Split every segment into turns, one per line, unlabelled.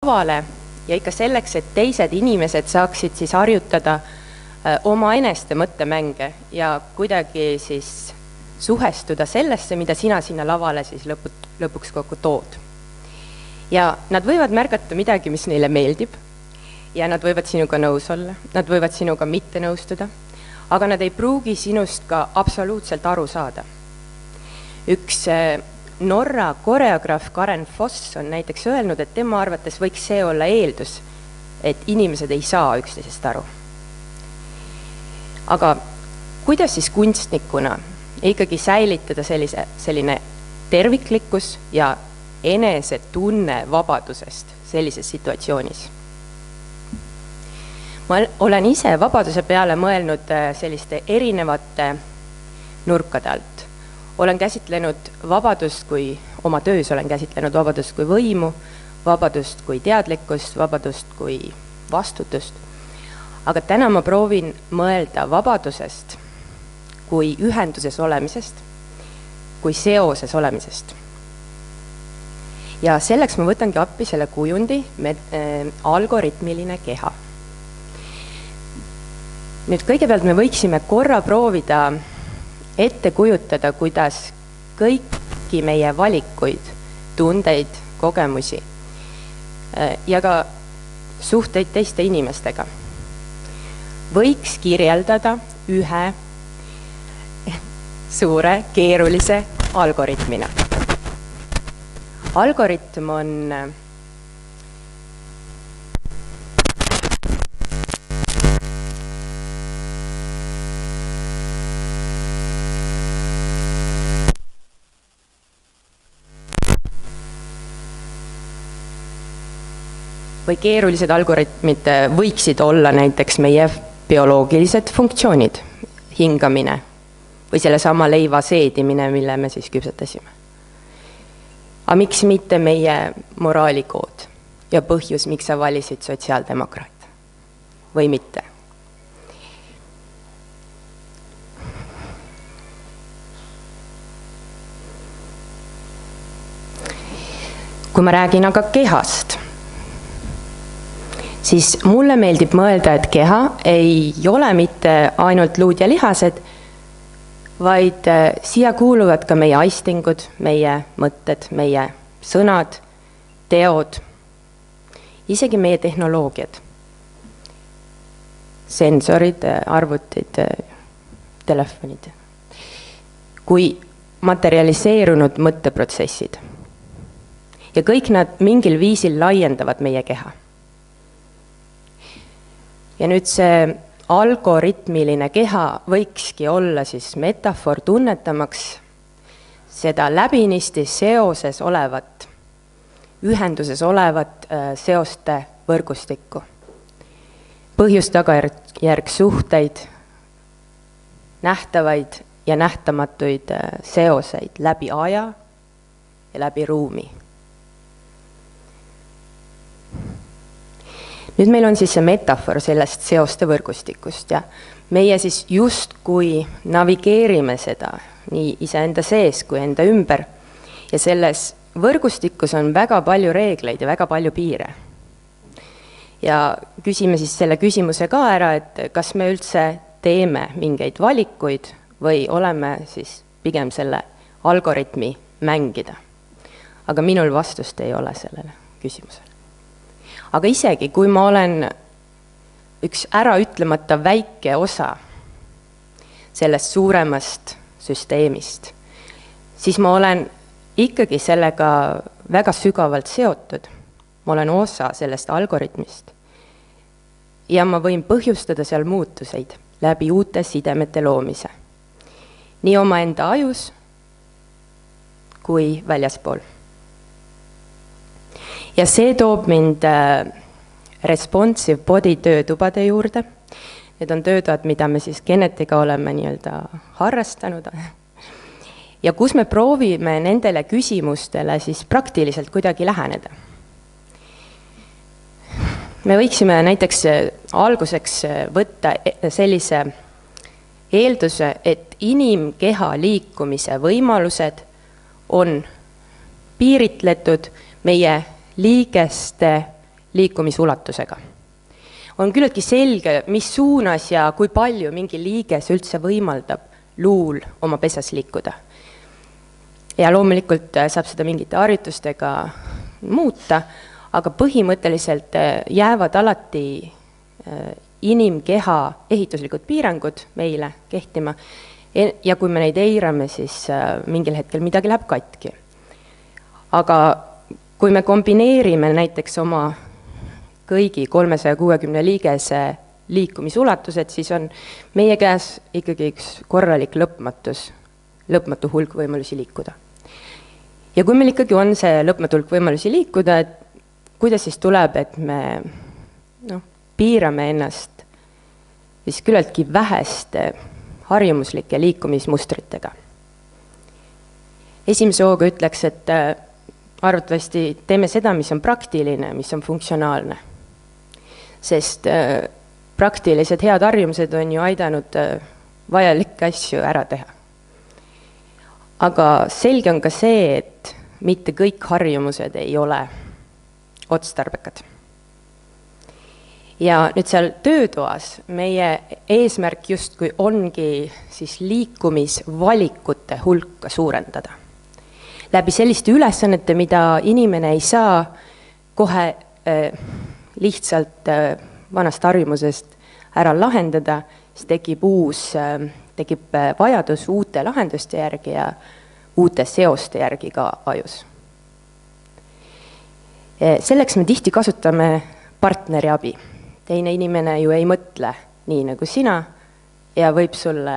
lavale ja ikka selleks, et teised inimesed saaksid siis harjutada oma eneste mõttemänge ja kuidagi siis suhestuda sellesse, mida sina sinna lavale siis lõpuks kokku tood. Ja nad võivad märgata midagi, mis neile meeldib ja nad võivad sinuga nõus olla, nad võivad sinuga mitte nõustuda, aga nad ei pruugi sinust ka absoluutselt aru saada. Üks Norra koreograaf Karen Foss on näiteks öelnud, et tema arvates võiks see olla eeldus, et inimesed ei saa üksteisest aru. Aga kuidas siis kunstnikuna ikkagi säilitada selline terviklikkus ja enesetunne vabadusest sellises situatsioonis? Ma olen ise vabaduse peale mõelnud selliste erinevate nurkade alt. Olen käsitlenud vabadust kui, oma töös olen käsitlenud vabadust kui võimu, vabadust kui teadlikkust, vabadust kui vastutust. Aga täna ma proovin mõelda vabadusest kui ühenduses olemisest, kui seoses olemisest. Ja selleks ma võtangi appi selle kujundi algoritmiline keha. Nüüd kõigepealt me võiksime korra proovida ette kujutada, kuidas kõiki meie valikuid, tundeid, kogemusi ja ka suhteid teiste inimestega võiks kirjeldada ühe suure keerulise algoritmina. Algoritm on või keerulised algoritmid võiksid olla näiteks meie bioloogilised funktsioonid, hingamine või selle sama leiva seedimine, mille me siis küpsetasime. Aga miks mitte meie moraalikood ja põhjus, miks sa valisid sotsiaaldemokraat või mitte? Kui ma räägin aga kehast, siis mulle meeldib mõelda, et keha ei ole mitte ainult luud ja lihased, vaid siia kuuluvad ka meie aistingud, meie mõtted, meie sõnad, teod, isegi meie tehnoloogiad, sensorid, arvutid, telefonid, kui materialiseerunud mõtteprotsessid. Ja kõik nad mingil viisil laiendavad meie keha. Ja nüüd see algoritmiline keha võikski olla siis metafoor tunnetamaks seda läbinisti seoses olevat, ühenduses olevat seoste võrgustikku. Põhjus tagajärg suhteid, nähtavaid ja nähtamatuid seoseid läbi aja ja läbi ruumi. Nüüd meil on siis see metafoor sellest seoste võrgustikust ja meie siis just kui navigeerime seda nii iseenda sees kui enda ümber ja selles võrgustikus on väga palju reegleid ja väga palju piire. Ja küsime siis selle küsimuse ka ära, et kas me üldse teeme mingeid valikuid või oleme siis pigem selle algoritmi mängida. Aga minul vastust ei ole sellele küsimusele. Aga isegi, kui ma olen üks ära ütlemata väike osa sellest suuremast süsteemist, siis ma olen ikkagi sellega väga sügavalt seotud. Ma olen osa sellest algoritmist. Ja ma võin põhjustada seal muutuseid läbi uute sidemete loomise. Nii oma enda ajus kui väljaspool. Ja see toob mind responsive body töötubade juurde. Need on töötoad, mida me siis Genetiga oleme nii-öelda harrastanud. Ja kus me proovime nendele küsimustele siis praktiliselt kuidagi läheneda. Me võiksime näiteks alguseks võtta sellise eelduse, et inimkeha liikumise võimalused on piiritletud meie liigeste liikumisulatusega. On küllaltki selge, mis suunas ja kui palju mingi liiges üldse võimaldab luul oma pesas liikuda. Ja loomulikult saab seda mingite harjutustega muuta, aga põhimõtteliselt jäävad alati inimkeha ehituslikud piirangud meile kehtima ja kui me neid eirame, siis mingil hetkel midagi läheb katki. Aga kui me kombineerime näiteks oma kõigi 360 liigese liikumisulatused, siis on meie käes ikkagi üks korralik lõpmatu hulk võimalusi liikuda. Ja kui meil ikkagi on see lõpmatu hulk võimalusi liikuda, et kuidas siis tuleb, et me piirame ennast siis küllaltki väheste harjumuslike liikumismustritega. Esimese hooga ütleks, et arvatavasti teeme seda, mis on praktiline, mis on funktsionaalne. Sest praktilised head harjumused on ju aidanud vajalikke asju ära teha. Aga selge on ka see, et mitte kõik harjumused ei ole otstarbekad. Ja nüüd seal töötoas meie eesmärk justkui ongi siis liikumisvalikute hulka suurendada. Läbi selliste ülesannete, mida inimene ei saa kohe lihtsalt vanast harjumusest ära lahendada, siis tekib vajadus uute lahenduste järgi ja uute seoste järgi ka ajus. Selleks me tihti kasutame partneri abi. Teine inimene ju ei mõtle nii nagu sina ja võib sulle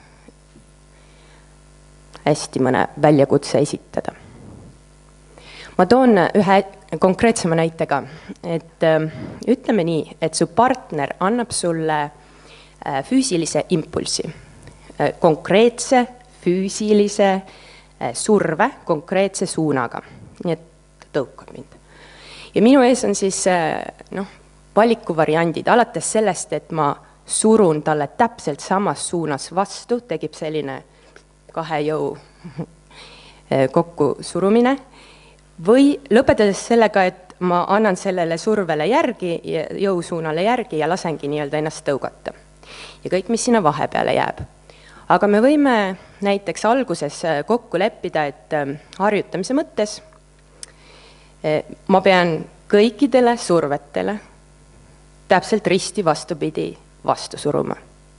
hästi mõne väljakutse esitada. Ma toon ühe konkreetsema näitega, et ütleme nii, et su partner annab sulle füüsilise impulsi, konkreetse füüsilise surve konkreetse suunaga, nii et tõukab mind. Ja minu ees on siis valikuvariandid, alates sellest, et ma surun talle täpselt samas suunas vastu, tegib selline kahe jõu kokku surumine, või lõpetades sellega, et ma annan sellele survele järgi, jõusuunale järgi ja lasengi nii-öelda ennast tõugata. Ja kõik, mis sinna vahepeale jääb. Aga me võime näiteks alguses kokku leppida, et harjutamise mõttes ma pean kõikidele survetele täpselt risti vastupidi vastu suruma.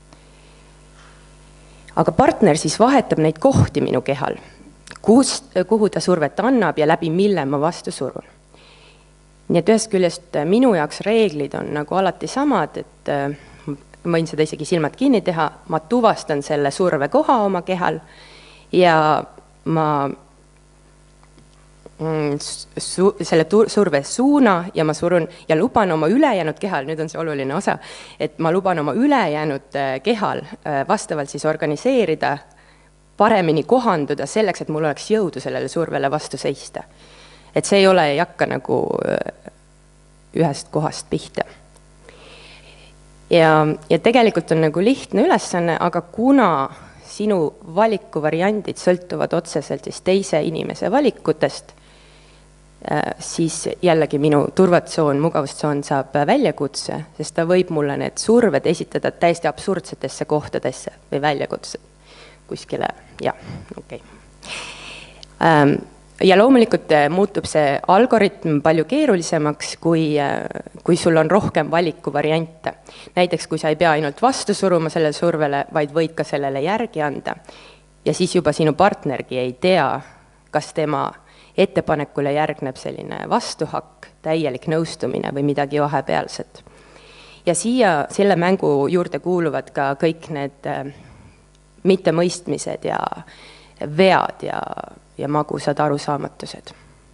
Aga partner siis vahetab neid kohti minu kehal, kuhu ta survet annab ja läbi mille ma vastu surun. Nii et ühest küljest minu jaoks reeglid on nagu alati samad, et ma võin seda isegi silmad kinni teha, ma tuvastan selle surve koha oma kehal ja ma selle surve suuna ja ma surun ja luban oma ülejäänud kehal, nüüd on see oluline osa, et ma luban oma ülejäänud kehal vastavalt siis organiseerida, paremini kohanduda selleks, et mul oleks jõudu sellele survele vastu seista. Et see ei ole, ei hakka nagu ühest kohast pihta. Ja tegelikult on nagu lihtne ülesanne, aga kuna sinu valikuvariandid sõltuvad otseselt siis teise inimese valikutest, siis jällegi minu turvatsoon, mugavustsoon saab väljakutse, sest ta võib mulle need surved esitada täiesti absurdsetesse kohtadesse või väljakutsed kuskile, okei. Ja loomulikult muutub see algoritm palju keerulisemaks, kui sul on rohkem valikuvariante. Näiteks, kui sa ei pea ainult vastu suruma sellele survele, vaid võid ka sellele järgi anda. Ja siis juba sinu partnergi ei tea, kas tema ettepanekule järgneb selline vastuhakk, täielik nõustumine või midagi vahepealset. Ja siia selle mängu juurde kuuluvad ka kõik need mittemõistmised ja vead ja magusad arusaamatused.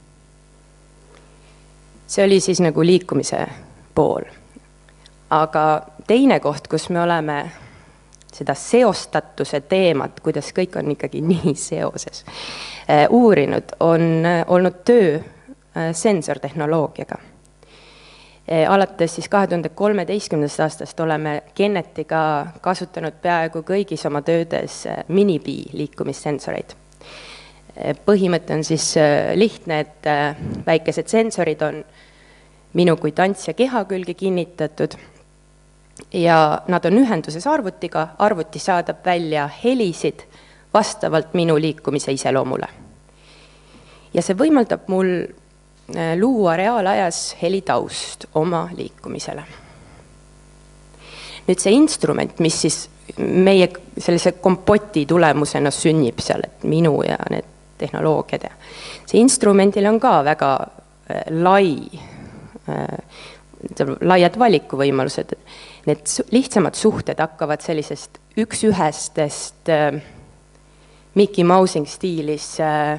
See oli siis nagu liikumise pool. Aga teine koht, kus me oleme seda seostatuse teemat, kuidas kõik on ikkagi nii seoses, uurinud, on olnud töö sensortehnoloogiaga. Alates siis 2013. aastast oleme Genetiga kasutanud peaaegu kõigis oma töödes mini-Bee liikumissensoreid. Põhimõte on siis lihtne, et väikesed sensorid on minu kui tantsija keha külge kinnitatud ja nad on ühenduses arvutiga, arvuti saadab välja helisid vastavalt minu liikumise iseloomule. Ja see võimaldab mul luua reaalajas helitaust oma liikumisele. Nüüd see instrument, mis siis meie sellise kompoti tulemusena sünnib seal, et minu ja need tehnoloogiad ja see instrumendil on ka väga laiad valikuvõimalused. Need lihtsamad suhted hakkavad sellisest üks-ühestest Mickey Mousing stiilis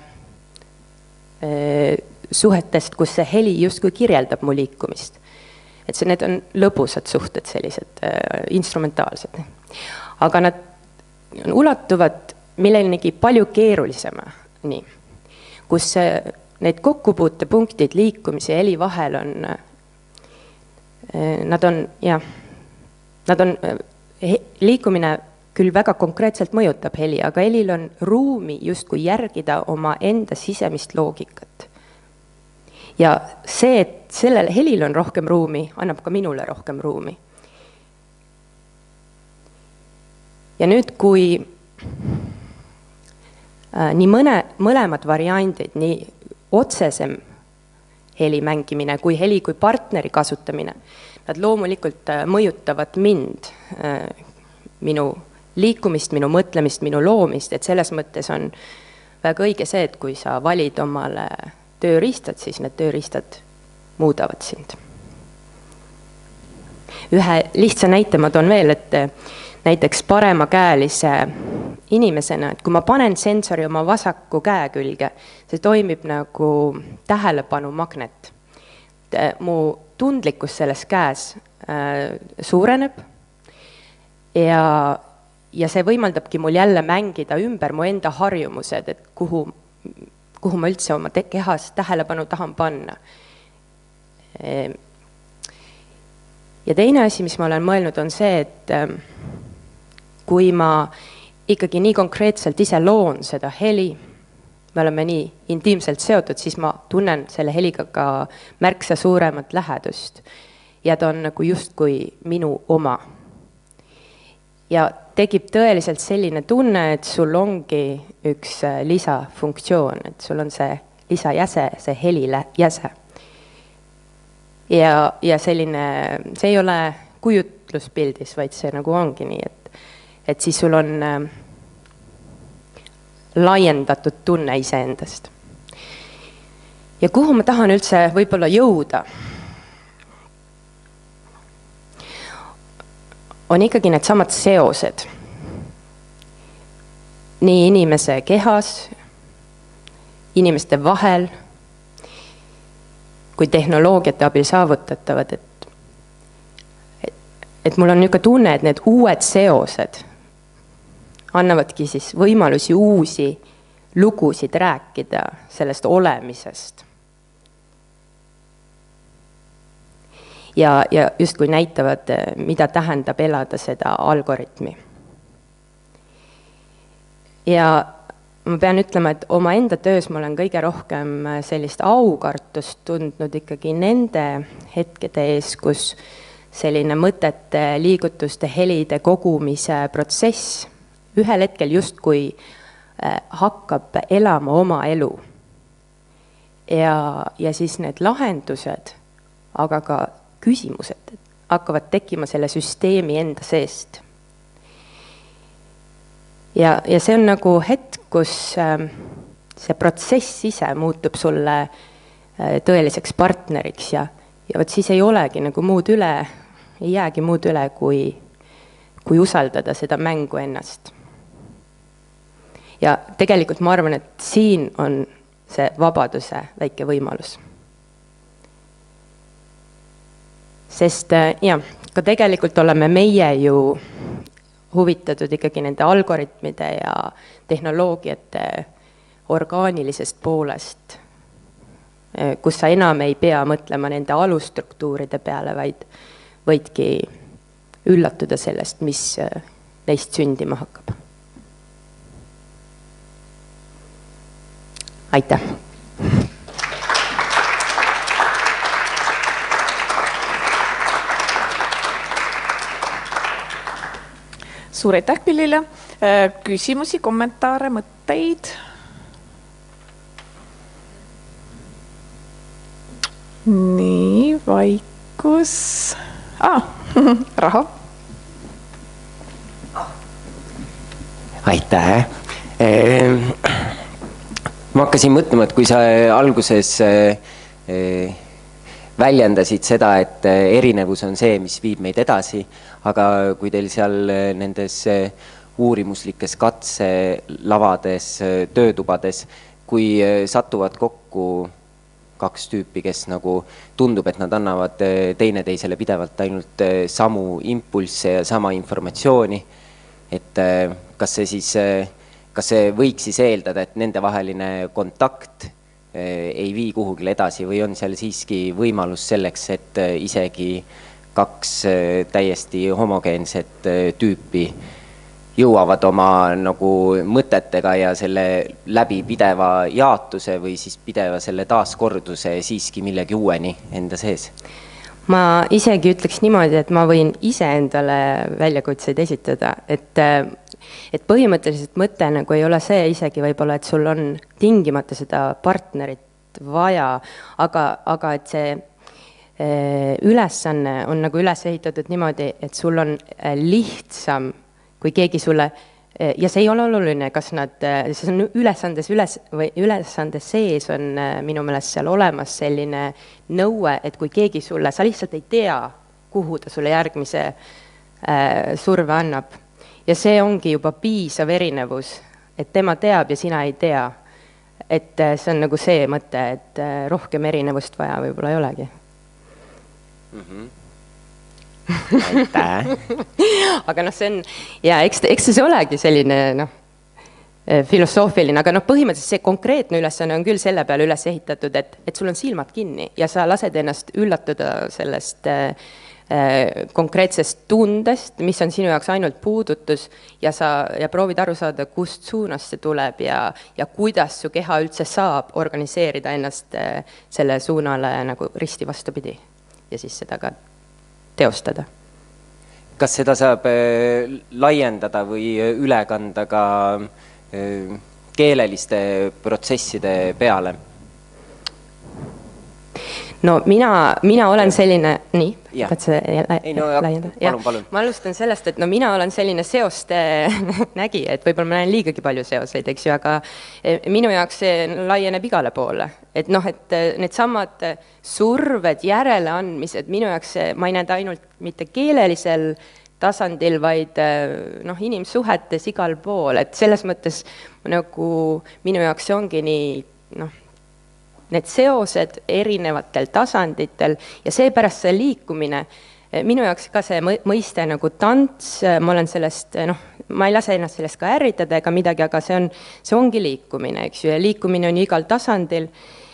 suhetest, kus see heli justkui kirjeldab mu liikumist. Et see need on lõbusad suhted, sellised instrumentaalsed. Aga nad ulatuvad millenegi palju keerulisema, nii, kus need kokkupuutepunktid liikumise ja heli vahel on, nad on liikumine küll väga konkreetselt mõjutab heli, aga helil on ruumi justkui järgida oma enda sisemist loogikat. Ja see, et sellel helil on rohkem ruumi, annab ka minule rohkem ruumi. Ja nüüd, kui nii mõlemad variandid, nii otsesem heli mängimine kui heli kui partneri kasutamine, nad loomulikult mõjutavad mind, minu liikumist, minu mõtlemist, minu loomist, et selles mõttes on väga õige see, et kui sa valid omale tööriistad, siis need tööriistad muudavad sind. Ühe lihtsa näite ma toon veel, et näiteks paremakäelise inimesena, et kui ma panen sensori oma vasaku käe külge, see toimib nagu tähelepanu magnet. Mu tundlikkus selles käes suureneb ja see võimaldabki mul jälle mängida ümber mu enda harjumused, et kuhu ma üldse oma kehas tähelepanu tahan panna. Ja teine asi, mis ma olen mõelnud, on see, et kui ma ikkagi nii konkreetselt ise loon seda heli, me oleme nii intiimselt seotud, siis ma tunnen selle heliga ka märksa suuremat lähedust. Ja ta on nagu justkui minu oma. Ja tekib tõeliselt selline tunne, et sul ongi üks lisafunktsioon, et sul on see lisajäse, see helile jäse. Ja selline, see ei ole kujutluspildis, vaid see nagu ongi nii, et siis sul on laiendatud tunne iseendast. Ja kuhu ma tahan üldse võib-olla jõuda, on ikkagi need samad seosed. Nii inimese kehas, inimeste vahel, kui tehnoloogiate abil saavutatavad, et mul on niisugune tunne, et need uued seosed annavadki siis võimalusi uusi lugusid rääkida sellest olemisest. Ja justkui näitavad, mida tähendab elada seda algoritmi. Ja ma pean ütlema, et oma enda töös ma olen kõige rohkem sellist aukartust tundnud ikkagi nende hetkede ees, kus selline mõtete, liigutuste, helide kogumise protsess ühel hetkel justkui hakkab elama oma elu. Ja siis need lahendused, aga ka küsimused hakkavad tekkima selle süsteemi enda seest. Ja see on nagu hetk, kus see protsess ise muutub sulle tõeliseks partneriks ja võt siis ei olegi nagu muud üle, ei jäägi muud üle, kui usaldada seda mängu ennast. Ja tegelikult ma arvan, et siin on see vabaduse väike võimalus. Sest ka tegelikult oleme meie ju huvitatud ikkagi nende algoritmide ja tehnoloogiate orgaanilisest poolest, kus sa enam ei pea mõtlema nende alustruktuuride peale, vaid võidki üllatuda sellest, mis neist sündima hakkab. Aitäh!
Suur aitäh Pillile. Küsimusi, kommentaare, mõtteid? Nii, vaikus. Raho.
Aitäh. Ma hakkasin mõtlema, et kui sa alguses väljendasid seda, et erinevus on see, mis viib meid edasi, aga kui teil seal nendes uurimuslikes katselavades, töötubades, kui satuvad kokku kaks tüüpi, kes nagu tundub, et nad annavad teineteisele pidevalt ainult samu impulsse ja sama informatsiooni, et kas see võiks siis eeldada, et nende vaheline kontakt ei vii kuhugile edasi või on seal siiski võimalus selleks, et isegi kaks täiesti homogeenset tüüpi jõuavad oma nagu mõtetega ja selle läbi pideva jaatuse või siis pideva selle taaskorduse siiski millegi uueni enda sees?
Ma isegi ütleks niimoodi, et ma võin ise endale väljakutseid esitada, et põhimõtteliselt mõte nagu ei ole see isegi võib-olla, et sul on tingimata seda partnerit vaja, aga et see ülesanne on nagu üles ehitatud niimoodi, et sul on lihtsam, kui keegi sulle, ja see ei ole oluline, kas nad, see on ülesande sees on minu meelest seal olemas selline nõue, et kui keegi sulle, sa lihtsalt ei tea, kuhu ta sulle järgmise surve annab. Ja see ongi juba piisav erinevus, et tema teab ja sina ei tea. Et see on nagu see mõte, et rohkem erinevust vaja võib-olla ei olegi.
Aitäh.
Aga see on, ja eks see olegi selline filosoofiline, aga põhimõtteliselt see konkreetne ülesanne on küll selle peale üles ehitatud, et sul on silmad kinni ja sa lased ennast üllatuda sellest konkreetsest tundest, mis on sinu jaoks ainult puudutus ja proovid aru saada, kust suunast see tuleb ja kuidas su keha üldse saab organiseerida ennast selle suunale nagu risti vastupidi ja siis seda ka teostada.
Kas seda saab laiendada või üle kanda ka keeleliste protsesside peale?
No mina olen selline, nii,
tahad
see laiendada?
Palun.
Ma alustan sellest, et mina olen selline seoste nägija, et võib-olla ma näen liigagi palju seoseid, eks ju, aga minu jaoks see laieneb igale poole. Et need samad surved, järeleandmised, minu jaoks ma ei näe ainult mitte keelelisel tasandil, vaid inimsuhetes igal pool, et selles mõttes nagu minu jaoks see ongi nii, need seosed erinevatel tasanditel ja seepärast see liikumine, minu jaoks ka see mõiste nagu tants, ma olen sellest, ma ei lase ennast sellest ka ärritada ega midagi, aga see ongi liikumine, eks ju, ja liikumine on igal tasandil.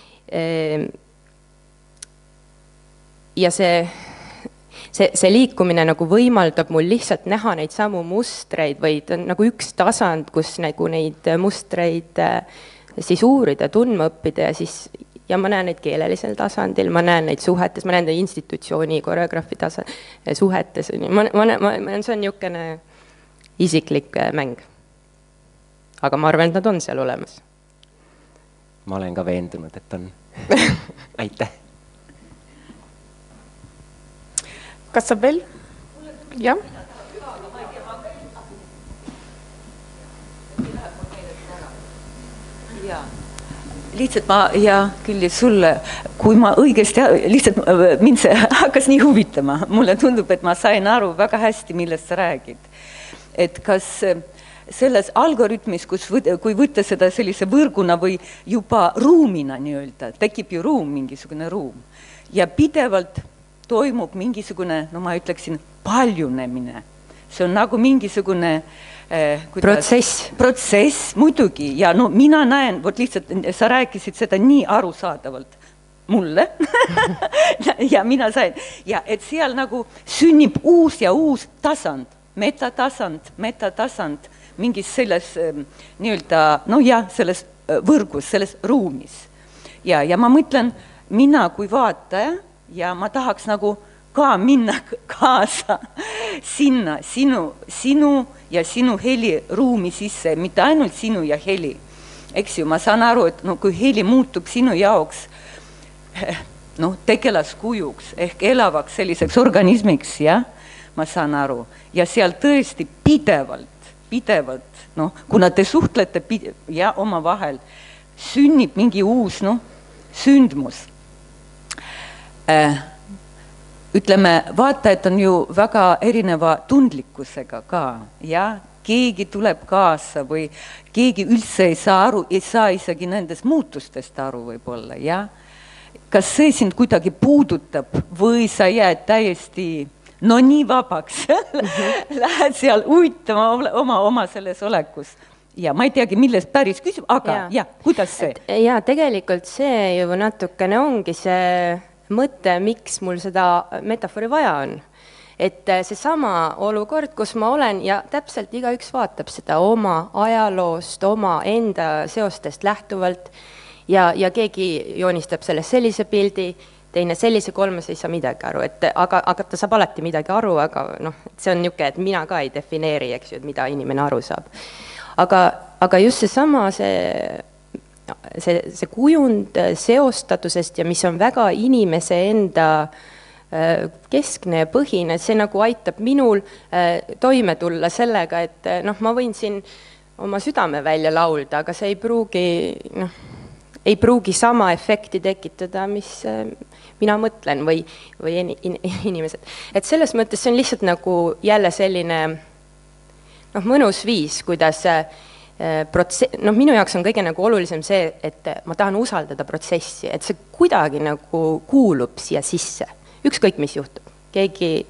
Ja see liikumine nagu võimaldab mul lihtsalt näha neid samu mustreid või nagu üks tasand, kus nagu neid mustreid siis uurida, tundma õppida ja ma näen neid keelelisel tasandil, ma näen neid suhetes, ma näen neid institutsiooni, koreograafi suhetes. See on niisugune isiklik mäng. Aga ma arvan, et nad on seal olemas.
Ma olen ka veendunud, et on. Aitäh.
Kas saab veel? Jah.
Lihtsalt küll sulle, kui ma õigesti, lihtsalt mind see hakkas nii huvitama. Mulle tundub, et ma sain aru väga hästi, millest sa räägid. Et kas selles algoritmis, kui võtta seda sellise võrguna või juba ruumina nii-öelda, tekib ju ruum, mingisugune ruum. Ja pidevalt toimub mingisugune, ma ütleksin, paljunemine. See on nagu mingisugune protsess muidugi ja mina näen, lihtsalt sa rääkisid seda nii arusaadavalt mulle ja mina sain ja et seal nagu sünnib uus ja uus tasand, metatasand mingis selles nii-öelda, selles võrgus, selles ruumis ja ma mõtlen, mina kui vaataja ja ma tahaks nagu ka minna kaasa sinna, sinu ja sinu heliruumi sisse, mitte ainult sinu ja heli. Eks ju, ma saan aru, et no, kui heli muutub sinu jaoks tegelaskujuks ehk elavaks selliseks organismiks, jah, ma saan aru. Ja seal tõesti pidevalt, kuna te suhtlete oma vahel, sünnib mingi uus sündmus. Ütleme, vaatajad on ju väga erineva tundlikkusega ka, ja keegi tuleb kaasa või keegi üldse ei saa isegi nendest muutustest aru võib-olla, ja? Kas see sind kuidagi puudutab või sa jääd täiesti nii vabaks, lähed seal uitama oma selles olekus? Ja ma ei teagi, millest päris küsib, aga kuidas see?
Ja tegelikult see ju natukene ongi see mõte, miks mul seda metafori vaja on. Et seesama olukord, kus ma olen ja täpselt igaüks vaatab seda oma ajaloost, oma enda seostest lähtuvalt ja keegi joonistab sellest sellise pildi, teine sellise, kolmes ei saa midagi aru, aga ta saab alati midagi aru, aga see on niuke, et mina ka ei defineeri, eks ju, et mida inimene aru saab. Aga just seesama see kujund seostatusest ja mis on väga inimese enda keskne põhine, see nagu aitab minul toime tulla sellega, et ma võin siin oma südame välja laulda, aga see ei pruugi sama efekti tekitada, mis mina mõtlen või inimesed. Et selles mõttes see on lihtsalt nagu jälle selline mõnus viis, kuidas minu jaoks on kõige nagu olulisem see, et ma tahan usaldada protsessi, et see kuidagi nagu kuulub siia sisse. Ükskõik, mis juhtub. Keegi,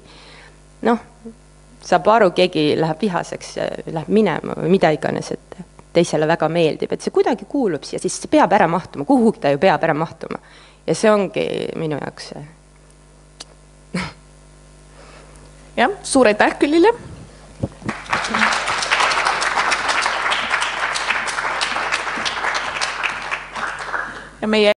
saab aru, keegi läheb vihaseks, läheb minema või mida iganes, et teisele väga meeldib, et see kuidagi kuulub siia, siis see peab ära mahtuma, kuhugi ta ju peab ära mahtuma. Ja see ongi minu jaoks see.
Jah, suur aitäh Küllile. Ja meie